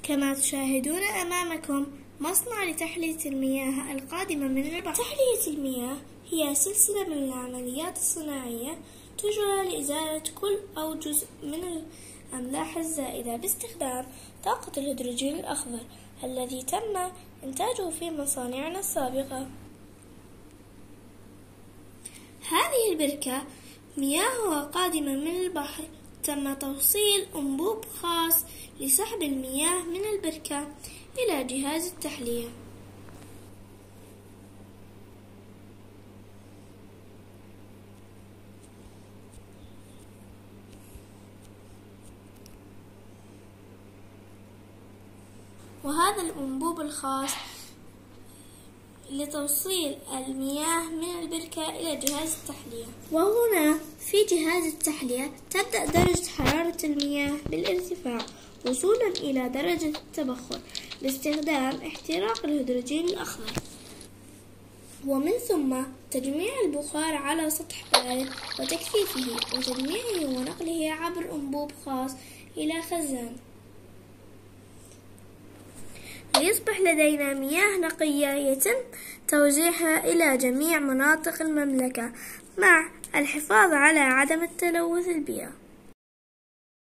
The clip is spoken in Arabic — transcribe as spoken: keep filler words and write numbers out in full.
كما تشاهدون أمامكم مصنع لتحلية المياه القادمة من البحر. تحلية المياه هي سلسلة من العمليات الصناعية تجرى لإزالة كل أو جزء من الأملاح الزائدة باستخدام طاقة الهيدروجين الأخضر الذي تم إنتاجه في مصانعنا السابقة. هذه البركة مياهها قادمة من البحر، تم توصيل أنبوب خاص لسحب المياه من البركة إلى جهاز التحلية. وهذا الأنبوب الخاص لتوصيل المياه من البركة إلى جهاز التحلية. وهنا في جهاز التحلية تبدأ درجة حرارة المياه بالارتفاع وصولا إلى درجة التبخر باستخدام احتراق الهيدروجين الأخضر، ومن ثم تجميع البخار على سطح بارد وتكثيفه وتجميعه ونقله عبر أنبوب خاص إلى خزان ليصبح لدينا مياه نقية يتم توزيعها إلى جميع مناطق المملكة مع الحفاظ على عدم التلوث البيئي.